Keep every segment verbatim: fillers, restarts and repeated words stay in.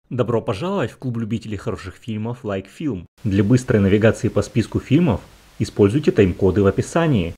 Добро пожаловать в клуб любителей хороших фильмов Like Film. Для быстрой навигации по списку фильмов используйте тайм-коды в описании.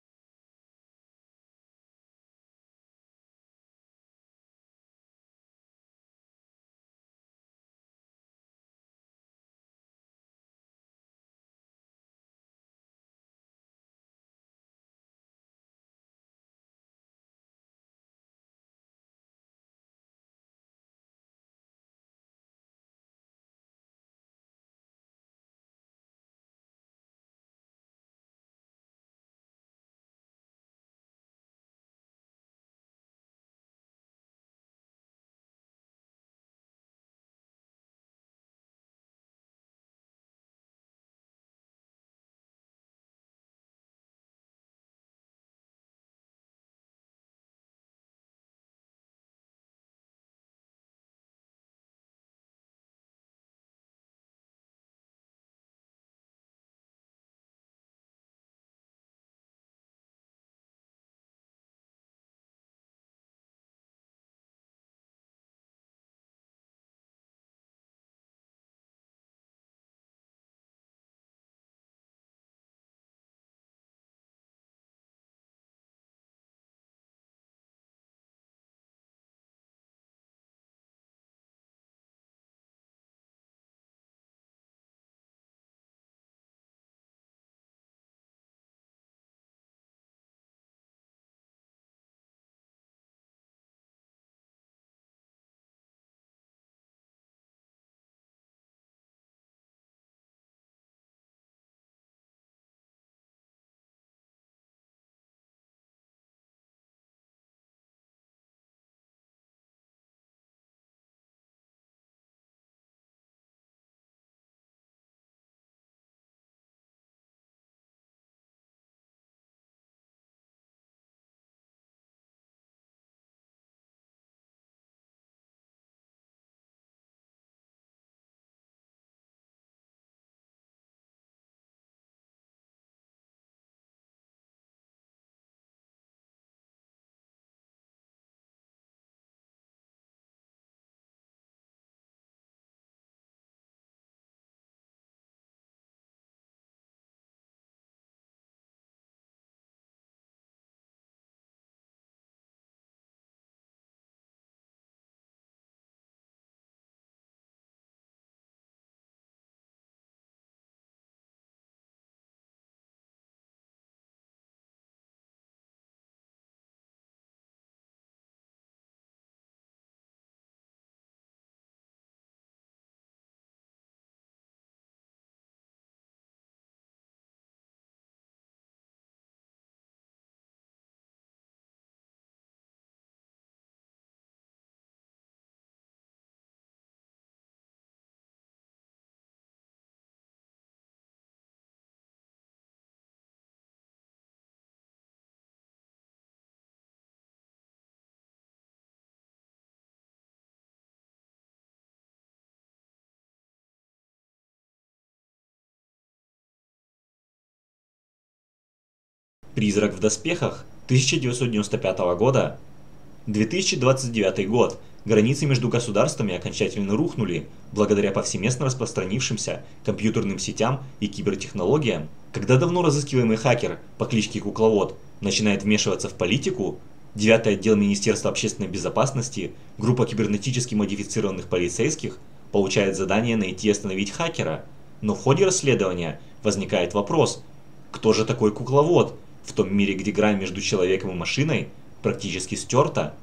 «Призрак в доспехах» тысяча девятьсот девяносто пятого года. две тысячи двадцать девятый год. Границы между государствами окончательно рухнули благодаря повсеместно распространившимся компьютерным сетям и кибертехнологиям. Когда давно разыскиваемый хакер по кличке Кукловод начинает вмешиваться в политику, девятый отдел Министерства общественной безопасности, группа кибернетически модифицированных полицейских, получает задание найти и остановить хакера. Но в ходе расследования возникает вопрос: кто же такой Кукловод в том мире, где грань между человеком и машиной практически стерта?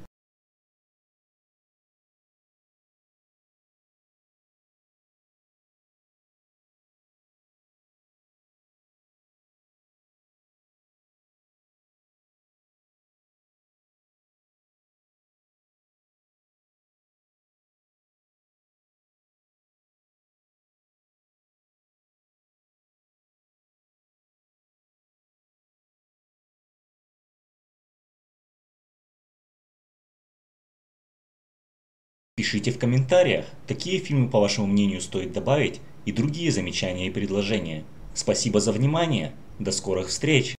Пишите в комментариях, какие фильмы, по вашему мнению, стоит добавить, и другие замечания и предложения. Спасибо за внимание, до скорых встреч!